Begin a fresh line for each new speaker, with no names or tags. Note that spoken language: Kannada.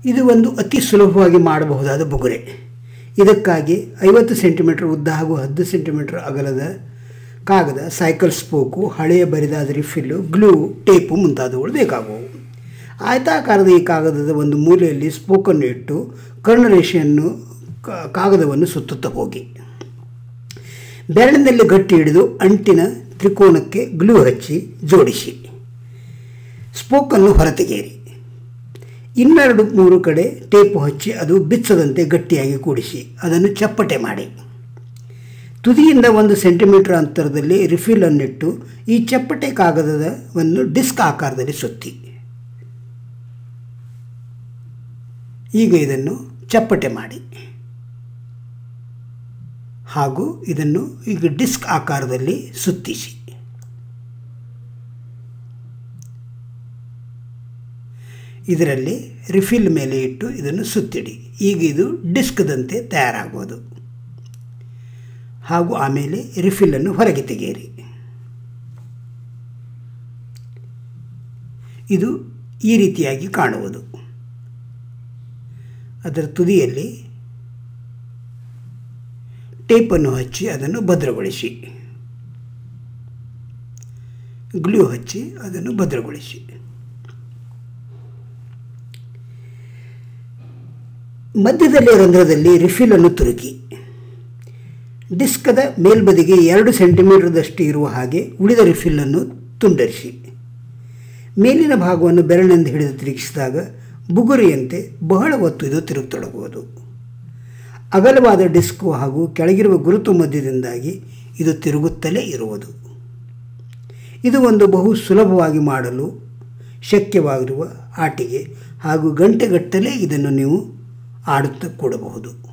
ಇದು ಒಂದು ಅತಿ ಸುಲಭವಾಗಿ ಮಾಡಬಹುದಾದ ಬುಗುರೆ. ಇದಕ್ಕಾಗಿ 50 ಸೆಂಟಿಮೀಟರ್ ಉದ್ದ ಹಾಗೂ 10 ಸೆಂಟಿಮೀಟರ್ ಅಗಲದ ಕಾಗದ, ಸೈಕಲ್ ಸ್ಪೋಕು, ಹಳೆಯ ಬರಿದಾದ ರಿಫಿಲ್ಲು, ಗ್ಲೂ, ಟೇಪು ಮುಂತಾದವುಗಳು ಬೇಕಾಗುವು. ಆಯತಾಕಾರದ ಈ ಕಾಗದದ ಒಂದು ಮೂಲೆಯಲ್ಲಿ ಸ್ಪೋಕನ್ನು ಇಟ್ಟು ಕರ್ಣರೇಷೆಯನ್ನು ಕಾಗದವನ್ನು ಸುತ್ತುತ್ತಾ ಹೋಗಿ ಬೆರಳಿನಲ್ಲಿ ಗಟ್ಟಿ ಹಿಡಿದು ಅಂಟಿನ ತ್ರಿಕೋನಕ್ಕೆ ಗ್ಲೂ ಹಚ್ಚಿ ಜೋಡಿಸಿ ಸ್ಪೋಕನ್ನು ಹೊರತೆಗೆಯಿರಿ. 2-3 ಕಡೆ ಟೇಪು ಹಚ್ಚಿ ಅದು ಬಿಚ್ಚದಂತೆ ಗಟ್ಟಿಯಾಗಿ ಕೂಡಿಸಿ ಅದನ್ನು ಚಪ್ಪಟೆ ಮಾಡಿ ತುದಿಯಿಂದ 1 ಸೆಂಟಿಮೀಟರ್ ಅಂತರದಲ್ಲಿ ರಿಫಿಲನ್ನಿಟ್ಟು ಈ ಚಪ್ಪಟೆ ಕಾಗದವನ್ನು ಡಿಸ್ಕ್ ಆಕಾರದಲ್ಲಿ ಸುತ್ತಿ. ಈಗ ಇದನ್ನು ಚಪ್ಪಟೆ ಮಾಡಿ ಹಾಗೂ ಇದನ್ನು ಈಗ ಡಿಸ್ಕ್ ಆಕಾರದಲ್ಲಿ ಸುತ್ತಿಸಿ. ಇದರಲ್ಲಿ ರಿಫಿಲ್ ಮೇಲೆ ಇಟ್ಟು ಇದನ್ನು ಸುತ್ತಿಡಿ. ಈಗ ಇದು ಡಿಸ್ಕ್ದಂತೆ ತಯಾರಾಗುವುದು. ಹಾಗೂ ಆಮೇಲೆ ರಿಫಿಲ್ಲನ್ನು ಹೊರಗೆ ತೆಗೆಯಿರಿ. ಇದು ಈ ರೀತಿಯಾಗಿ ಕಾಣುವುದು. ಅದರ ತುದಿಯಲ್ಲಿ ಟೇಪನ್ನು ಹಚ್ಚಿ ಅದನ್ನು ಭದ್ರಗೊಳಿಸಿ, ಗ್ಲೂ ಹಚ್ಚಿ ಅದನ್ನು ಭದ್ರಗೊಳಿಸಿ. ಮಧ್ಯದಲ್ಲಿ ರಂಧ್ರದಲ್ಲಿ ರಿಫಿಲನ್ನು ತುರುಕಿ ಡಿಸ್ಕದ ಮೇಲ್ಬದಿಗೆ 2 ಸೆಂಟಿಮೀಟರ್ದಷ್ಟು ಇರುವ ಹಾಗೆ ಉಳಿದ ರಿಫಿಲ್ಲನ್ನು ತುಂಡರಿಸಿ ಮೇಲಿನ ಭಾಗವನ್ನು ಬೆರಳಿನಿಂದ ಹಿಡಿದು ತಿರುಗಿಸಿದಾಗ ಬುಗುರಿಯಂತೆ ಬಹಳ ಹೊತ್ತು ಇದು ತಿರುಗತೊಡಗುವುದು. ಅಗಲವಾದ ಡಿಸ್ಕು ಹಾಗೂ ಕೆಳಗಿರುವ ಗುರುತು ಮಧ್ಯದಿಂದಾಗಿ ಇದು ತಿರುಗುತ್ತಲೇ ಇರುವುದು. ಇದು ಒಂದು ಬಹು ಸುಲಭವಾಗಿ ಮಾಡಲು ಶಕ್ಯವಾಗಿರುವ ಆಟಿಕೆ ಹಾಗೂ ಗಂಟೆಗಟ್ಟಲೆ ಇದನ್ನು ನೀವು ಆಡುತ್ತಾ ಕೂಡಬಹುದು.